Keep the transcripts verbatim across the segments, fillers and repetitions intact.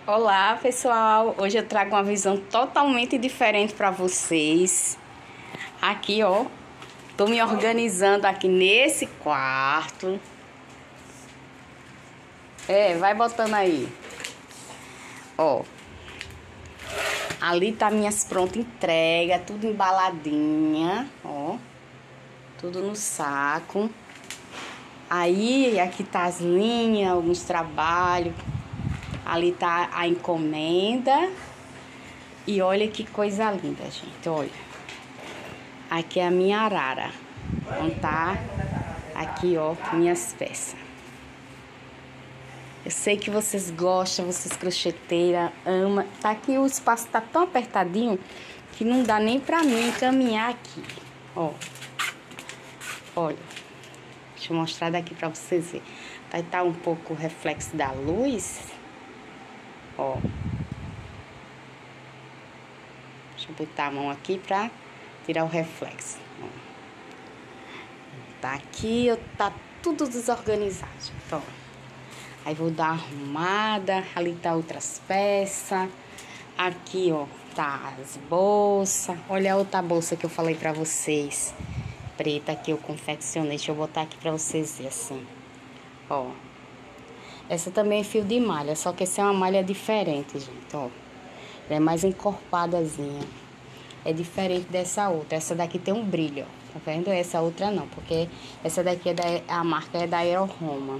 Olá, pessoal! Hoje eu trago uma visão totalmente diferente para vocês. Aqui, ó, tô me organizando aqui nesse quarto. É, vai botando aí. Ó, ali tá minhas prontas entrega, tudo embaladinha, ó, tudo no saco. Aí, aqui tá as linhas, alguns trabalhos. Ali tá a encomenda. E olha que coisa linda, gente, olha. Aqui é a minha arara. Então tá aqui, ó, minhas peças. Eu sei que vocês gostam, vocês crocheteiras, amam. Tá aqui, o espaço tá tão apertadinho que não dá nem pra mim caminhar aqui, ó. Olha, deixa eu mostrar daqui pra vocês verem. Vai tá um pouco o reflexo da luz. Ó. Deixa eu botar a mão aqui pra tirar o reflexo. Ó. Tá aqui, tá tudo desorganizado. Então, aí vou dar uma arrumada. Ali tá outras peças. Aqui, ó, tá as bolsas. Olha a outra bolsa que eu falei pra vocês. Preta que eu confeccionei. Deixa eu botar aqui pra vocês verem assim. Ó. Essa também é fio de malha, só que essa é uma malha diferente, gente, ó. Ela é mais encorpadazinha. É diferente dessa outra. Essa daqui tem um brilho, ó. Tá vendo? Essa outra não, porque essa daqui é da, a marca é da Aeroroma.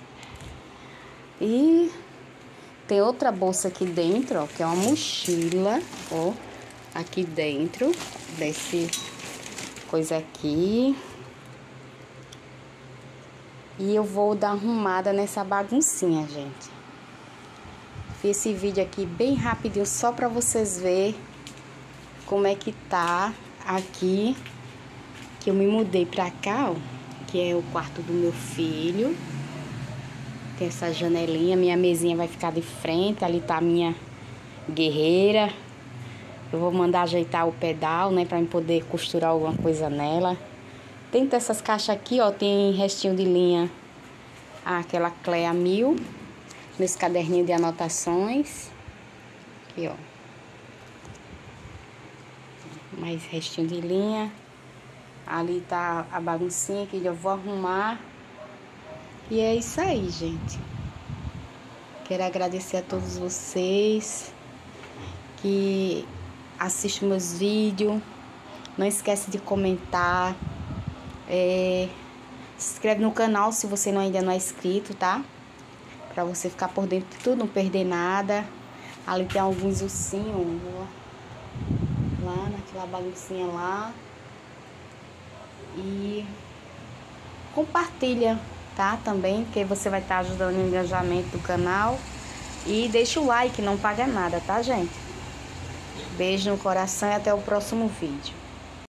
E tem outra bolsa aqui dentro, ó, que é uma mochila, ó. Aqui dentro, desse coisa aqui. E eu vou dar arrumada nessa baguncinha, gente. Fiz esse vídeo aqui bem rapidinho, só pra vocês verem como é que tá aqui. Que eu me mudei pra cá, ó. Que é o quarto do meu filho. Tem essa janelinha, minha mesinha vai ficar de frente. Ali tá a minha guerreira. Eu vou mandar ajeitar o pedal, né, pra eu poder costurar alguma coisa nela. Dentro dessas caixas aqui, ó, tem restinho de linha, aquela Clea Mil, meus caderninhos de anotações. Aqui, ó. Mais restinho de linha. Ali tá a baguncinha que eu vou arrumar. E é isso aí, gente. Quero agradecer a todos vocês que assistem meus vídeos. Não esquece de comentar. É, se inscreve no canal se você não, ainda não é inscrito, tá? Pra você ficar por dentro de tudo, não perder nada. Ali tem alguns ursinhos, ó, lá naquela baguncinha lá. E compartilha, tá? Também, porque você vai estar ajudando no engajamento do canal. E deixa o like, não paga nada, tá, gente? Beijo no coração e até o próximo vídeo.